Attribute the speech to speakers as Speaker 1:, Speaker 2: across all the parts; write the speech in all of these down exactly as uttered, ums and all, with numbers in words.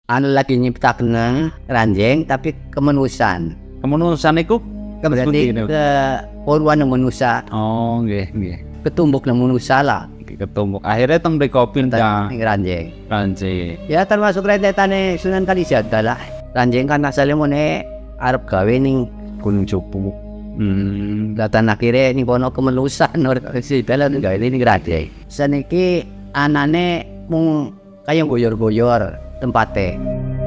Speaker 1: anu lagi nyiptakeun ranjing tapi kemenusan.
Speaker 2: Kemenusan iku
Speaker 1: Berarti ke purwan manusa.
Speaker 2: Oh, nggih, nggih.
Speaker 1: Ketumbuk manusa lah.
Speaker 2: Ketumbuk. Akhirnya teng mriko pindah
Speaker 1: ning ranjing.
Speaker 2: Ranjing.
Speaker 1: Ya termasuk rentetane Sunan Kalijaga lah. Ranjing kan asale mune arep gawe ning Gunung Cupu.
Speaker 2: Hmm.
Speaker 1: Datan akhirnya ning kono kemenusan ora si dalan gawe ning ranjing. Saniki anane mung kaya goyor-goyor tempate.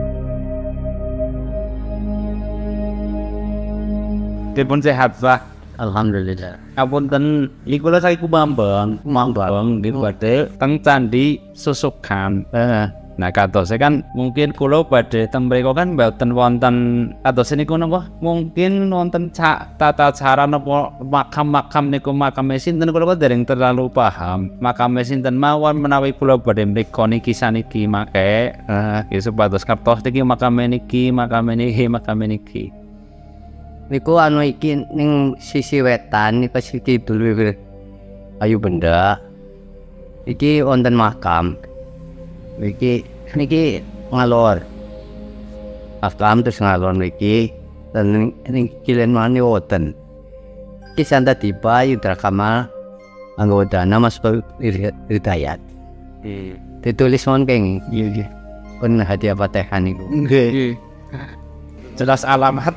Speaker 2: Dipun sehat, Pak.
Speaker 1: Alhamdulillah.
Speaker 2: Apunten iku lho saiki Kumambang.
Speaker 1: Kumambang
Speaker 2: niku badhe teng Candi Susukan.
Speaker 1: Heeh.
Speaker 2: Nah, katose kan mungkin kula badhe teng mriku kan mboten wonten katose niku napa? Mungkin wonten cak tata cara napa makam-makam niku makame sinten kula kok dereng terlalu paham. Makame sinten mawon menawi kula badhe mriko niki saniki make eh ya supados kertos niki makame niki, makame niki, makame niki.
Speaker 1: Niku anu iki ning sisi wetan niku sisi kidul wiwit Ayu Benda. Iki wonten makam. Niki niki ngalor. Makam terus ngalor niki dan ning kilen mani wonten. Iki santa tiba Yudra Kamal anggota nama Mas Hidayat.
Speaker 2: Hmm.
Speaker 1: Ditulis mon keng. Iya. Pun hadiah Fatihah niku.
Speaker 2: Nggih. Jelas alamat.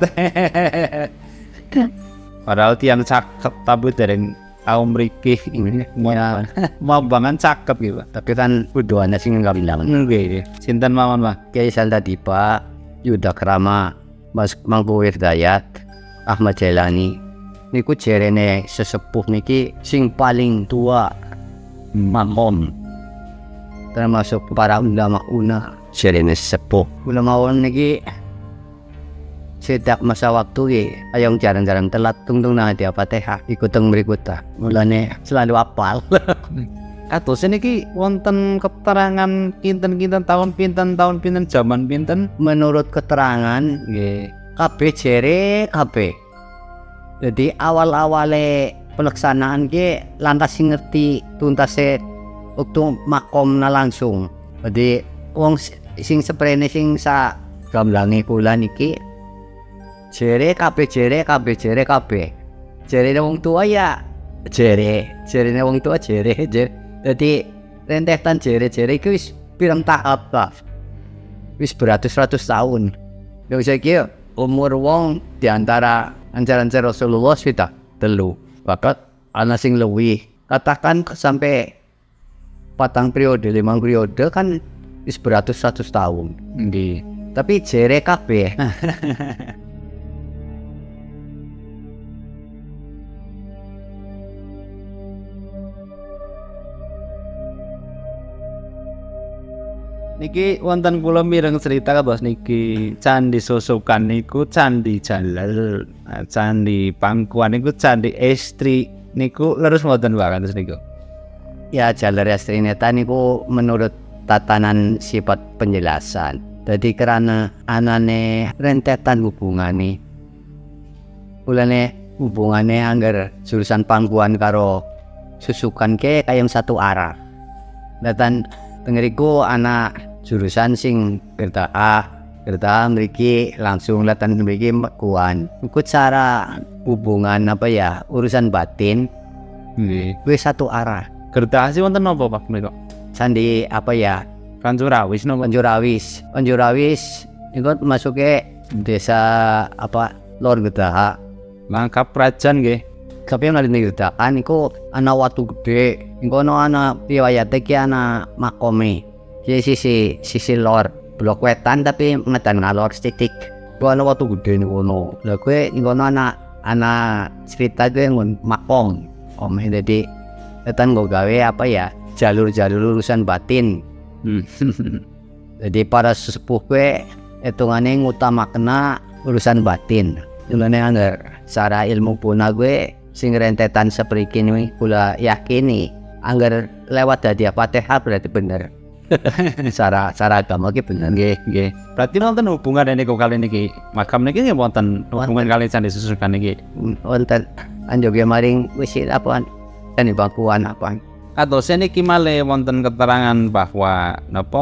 Speaker 2: Padahal tiang cakep tapi dereng tau mriki ini
Speaker 1: Ya.
Speaker 2: mau banget cakep gitu.
Speaker 1: Tapi kan kudu ana sing ngabilang.
Speaker 2: Nggih. Sinten mawon, Pak?
Speaker 1: Kiai Santa Dipa, Yuda Krama, Mas Mangku Hidayat, Ahmad Jailani. Niku jerene sesepuh niki sing paling tua makmum. Termasuk para ulama una jerene sesepuh. Ulama una niki setiap masa waktu ki ayong jarang-jarang telat tungtung nang hadiah Fatihah ikut teng berikut ta. Mulane selalu apal.
Speaker 2: Kados niki wonten keterangan kinten-kinten tahun pinten tahun pinten zaman pinten
Speaker 1: Menurut keterangan
Speaker 2: nggih
Speaker 1: kabeh jere kabeh. Jadi awal-awale pelaksanaan ki lantas sing ngerti tuntase waktu makomna langsung. Jadi wong sing seprene sing sa gamlange kula niki jere kabeh jere kabeh jere kabeh. Jere wong tua ya jere, jerene wong tua jere. Jadi rentetan jere-jere iki wis pirang tahap lah. Wis beratus-ratus tahun. Yo saiki umur wong diantara ancar-ancar Rasulullah sudah telu. Bahkan ana sing luwih. Katakan sampai patang periode, limang periode kan wis beratus-ratus tahun.
Speaker 2: nggih.
Speaker 1: Tapi jere kabeh.
Speaker 2: Niki wonten kula mireng cerita kados niki Candi Susukan niku Candi Jalal, nah, Candi Pangkuan niku Candi Estri niku leres mboten wae terus niku.
Speaker 1: Ya jalur Estrineta niku menurut tatanan sifat penjelasan. Jadi karena anane rentetan hubungane. Ulane hubungane anggar jurusan Pangkuan karo Susukan ke kayang satu arah. Datan tengeriku anak jurusan sing kereta A, kereta A mriki langsung latan mriki Pangkuan. Iku cara hubungan apa ya urusan batin
Speaker 2: Nggih.
Speaker 1: wis satu arah.
Speaker 2: Gertasi wonten napa Pak menika?
Speaker 1: Sandi apa ya
Speaker 2: Kancurawis napa?
Speaker 1: Panjurawis. Panjurawis iku masuke desa apa Lor Gedaha.
Speaker 2: Langkap Prajan nggih.
Speaker 1: Tapi yang ada di Gedahan iku ana watu gede. Iku ana ana riwayate ki ana makome. Di sisi sisi lor blok wetan tapi ngedan ngalor sithik. Iku ana watu gede niku ono. Lah kowe iku ana ana cerita kowe ngon makom. Om dadi wetan go gawe apa ya jalur-jalur urusan batin.
Speaker 2: Hmm.
Speaker 1: Jadi para sesepuh kowe hitungane ngutamakna urusan batin. Mulane anggar secara ilmu puna gue sing rentetan sepriki ini kula yakini anggar lewat hadiah Fatihah berarti bener. Secara secara agama ki bener.
Speaker 2: Nggih, nggih. Berarti wonten hubungan niku kali niki. Makam niki nggih wonten hubungan kali Candi Susukan niki.
Speaker 1: Wonten anjoge maring wis apa Candi Pangkuan apa.
Speaker 2: Kados niki malih wonten keterangan bahwa napa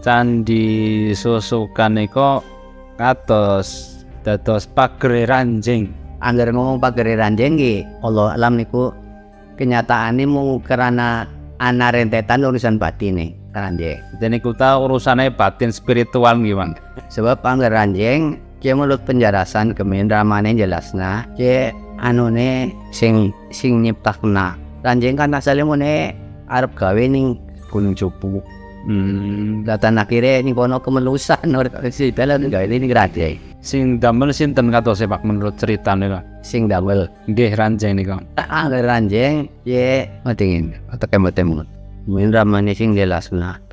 Speaker 2: Candi Susukan niku kados dados pagere ranjing.
Speaker 1: Angger ngomong pagere ranjing nggih, Allah alam niku kenyataane mung karena ana rentetan urusan batin nih ranjing.
Speaker 2: Dan niku ta urusane batin spiritual gimana?
Speaker 1: Sebab angger ranjing kia menurut penjelasan kemen ramane jelasna kia anune sing sing nyiptakna. Ranjing kan asalnya mune arep gawe ning Gunung Cupu.
Speaker 2: Hmm,
Speaker 1: Datan akhirnya ning kono kemelusan ora si dalan gawe ning ranjing.
Speaker 2: sing damel sinten kados Pak menurut ceritane Pak?
Speaker 1: Sing damel
Speaker 2: Nggih ranjing niku.
Speaker 1: angger ranjing ye ngetingin atau kemot-kemot. Mungkin ramane sing jelasna.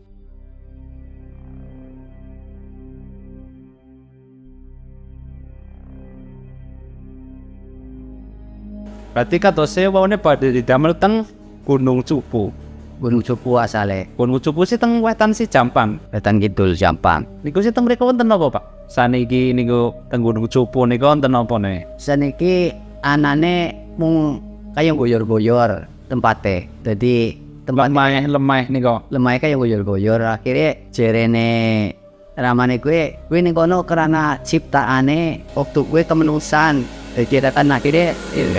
Speaker 2: Berarti katose wawane badhe didamel teng Gunung Cupu.
Speaker 1: Gunung Cupu asale
Speaker 2: Gunung Cupu sih teng wetan si Jampang.
Speaker 1: wetan kidul Jampang.
Speaker 2: Niku sih teng mriku wonten napa Pak? Saniki niku teng Gunung Cupu niku wonten napa ne?
Speaker 1: Saniki anane mung kaya goyor-goyor tempate. Jadi tempat
Speaker 2: Lemah lemah niku.
Speaker 1: lemah kaya goyor-goyor. Akhirnya jerene ramane gue gue ning kono karena ciptaane waktu gue kemenusan. Jadi kan akhirnya iya.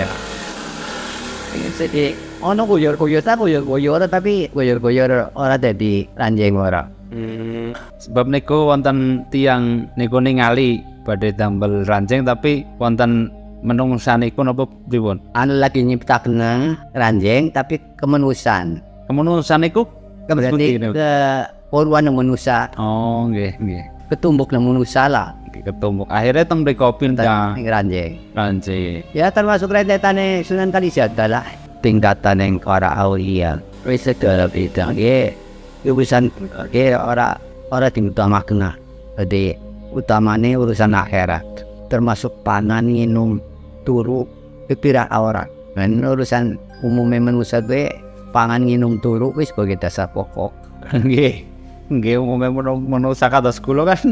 Speaker 1: Jadi ono goyor-goyor ta goyor-goyor tapi goyor-goyor ora dadi ranjing ora.
Speaker 2: Hmm. Sebab niku wonten tiang niku ningali badhe damel ranjing tapi wonten menungsa niku napa pripun?
Speaker 1: Anu lagi nyiptakna ranjing tapi kemenusan.
Speaker 2: Kemenungsa niku
Speaker 1: Berarti ke purwan manusia
Speaker 2: oh nggih nggih.
Speaker 1: ketumbuk nang manusia lah.
Speaker 2: Ketumbuk. Akhirnya teng mriku pindah
Speaker 1: Ning ranjing.
Speaker 2: ranjing.
Speaker 1: Ya termasuk rentetane Sunan Kalijaga lah. Tingkatan yang para aulia. Wis segala bidang ye. Urusan ye ora ora diutamakan. Jadi utamane urusan akhirat. Termasuk pangan, minum, turu, pikiran orang. Dan urusan umumnya manusia gue pangan, minum, turu wis sebagai dasar pokok.
Speaker 2: Nggih. Nggih umume manusa kados kula kan.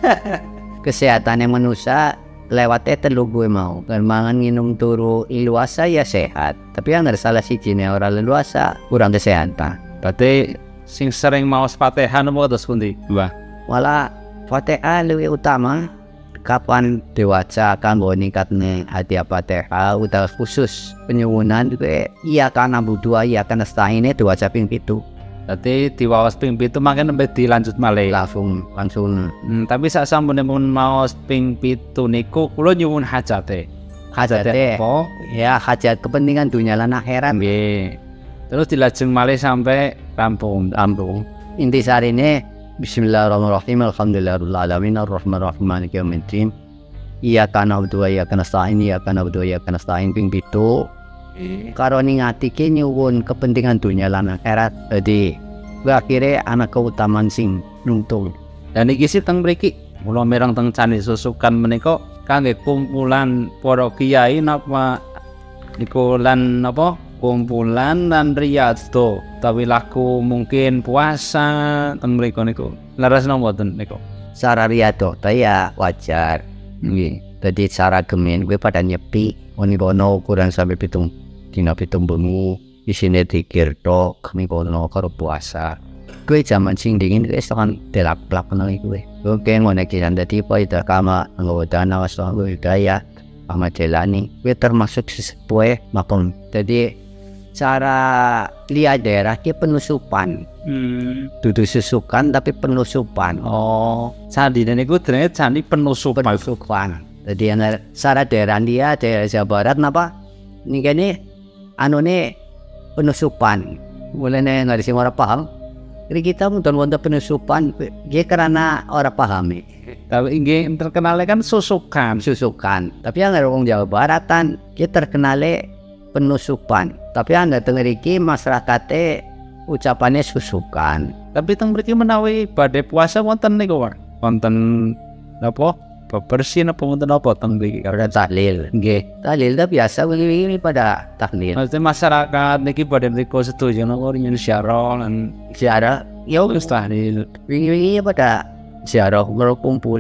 Speaker 1: Kesehatannya manusia lewatnya telu gue mau kan mangan minum turu iluasa ya sehat tapi yang ada salah si cine orang leluasa kurang kesehatan
Speaker 2: Berarti sing sering maos Fatihah napa kados pundi? Wah.
Speaker 1: malah Fatihah lebih utama kapan diwaca kanggo ningkatne hati Fatihah utawa khusus penyuwunan gue iya kana budua iya kana stahine diwaca ping pitu
Speaker 2: Berarti diwaos ping pitu mangke nembe dilanjut malih.
Speaker 1: langsung langsung
Speaker 2: Hmm, tapi sak sampune pun maos ping pitu niku kula nyuwun hajate.
Speaker 1: hajate
Speaker 2: apa?
Speaker 1: ya hajat kepentingan dunia lan akhirat
Speaker 2: Nggih. Terus dilajeng malih sampai rampung.
Speaker 1: Ambung. Inti sarine Bismillahirrahmanirrahim. Alhamdulillahirabbil alamin arrahmanirrahim maliki yaumiddin. Iyyaka na'budu wa iyyaka nasta'in. Iyyaka na'budu wa iyyaka nasta'in ping pitu. Karo ningati ki nyuwun kepentingan dunia lan akhirat. Jadi akhirnya anak keutamaan sing nuntung.
Speaker 2: Dan iki sih teng mriki kula mireng teng Candi Susukan menika kangge kumpulan para kiai napa niku lan napa kumpulan lan riyadhah utawi laku mungkin puasa teng mriku niku. Laras napa mboten niku?
Speaker 1: Sara riyadhah ta ya wajar. Nggih. Dadi cara gemen gue pada nyepi oni kono kurang sampai pitung dina pitung bengu isine dikir tok ning kono karo puasa. Gue zaman sing dingin gue kan delak-lak nang iku gue. Gue ngene iki dadi poida kama nggodana waswa gue daya sama jelani. Gue termasuk sesepuh makom. Jadi cara lihat daerah ki penusupan.
Speaker 2: Hmm.
Speaker 1: Dudu susukan tapi penusupan.
Speaker 2: Oh, candi niku jenenge candi penusupan.
Speaker 1: Penusupan. Jadi yang syarat daerah dia daerah Jawa Barat napa? Ini kene anu nih penusupan. Mulai nih nggak sing ora paham. Jadi kita mungkin wonten penusupan, dia karena orang pahami.
Speaker 2: Tapi nggih terkenalnya kan susukan.
Speaker 1: Susukan. Tapi yang ada orang Jawa Baratan, dia terkenalnya penusupan. Tapi anda dengar iki masyarakatnya ucapannya susukan.
Speaker 2: Tapi teng mriki menawi badhe puasa wonten niku, Pak. Wonten napa? Bebersih napa wonten apa teng mriki?
Speaker 1: Karena tahlil.
Speaker 2: Nggih.
Speaker 1: Tahlil dah biasa begini pada tahlil.
Speaker 2: Maksudnya masyarakat niki badhe mriku setuju napa nyen syarah lan
Speaker 1: Ziarah, ya
Speaker 2: wis tahlil.
Speaker 1: wingi-wingi pada ziarah berkumpul.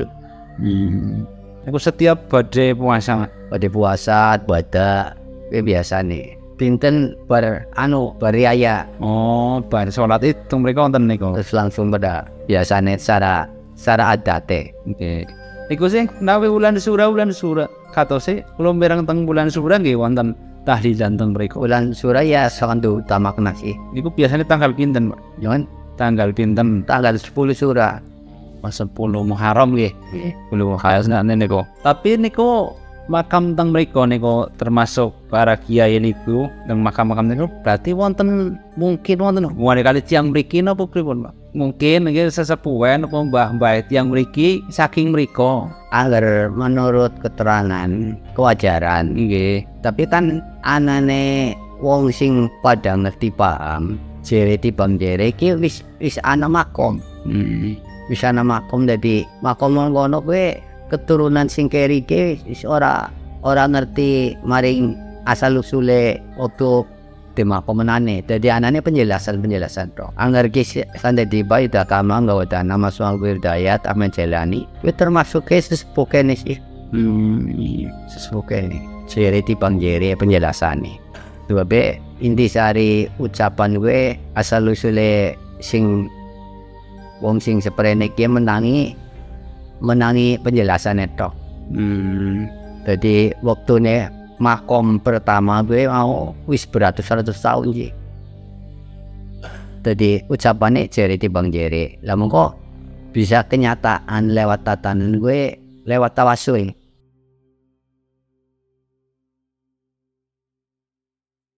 Speaker 2: Hmm. Aku setiap badhe puasa.
Speaker 1: Pada puasa, pada biasa nih. Pinten ber anu beriaya
Speaker 2: Oh, bar salat itu mereka wonten niku.
Speaker 1: terus langsung pada biasanya secara secara adate.
Speaker 2: Oke. Iku sih nawi wulan sura wulan sura katose kula mireng teng bulan sura nggih wonten tahlilan teng mriku.
Speaker 1: Bulan sura ya sangat utamakan sih.
Speaker 2: Niku biasanya tanggal pinten, Pak?
Speaker 1: Jangan
Speaker 2: Tanggal pinten?
Speaker 1: tanggal sepuluh sura.
Speaker 2: Pas sepuluh Muharram nggih.
Speaker 1: Nggih.
Speaker 2: sepuluh Muharram niku. Tapi niku makam teng mriku niku termasuk para kiai niku teng makam-makam niku berarti wonten mungkin wonten hubungan kali tiyang mriki napa pripun, Pak? Mungkin nggih sesepuhen apa mbah-mbah tiyang mriki saking mriku.
Speaker 1: Agar menurut keterangan kewajaran
Speaker 2: Nggih.
Speaker 1: tapi kan anane wong sing pada ngerti paham jere tibang jere iki wis wis ana makom
Speaker 2: Hmm.
Speaker 1: wis ana makom dadi makom ngono kuwi keturunan sing keri iki wis ora ora ngerti maring asal usule waktu di makomenane dadi anane penjelasan-penjelasan bro anggar ki sande di baita kama ngawata nama suang wirdayat amen jalani kuwi termasuk ke sesepuh kene sih
Speaker 2: Hmm.
Speaker 1: sesepuh kene jere tibang jere penjelasane dua B intisari ucapan gue asal usule sing wong sing seprene ki menangi menangi penjelasan itu.
Speaker 2: Hmm.
Speaker 1: Jadi waktunya makom pertama gue mau wis beratus-ratus tahun sih. Jadi ucapannya jeri tibang jeri. Lah mengko bisa kenyataan lewat tatanan gue lewat tawasul.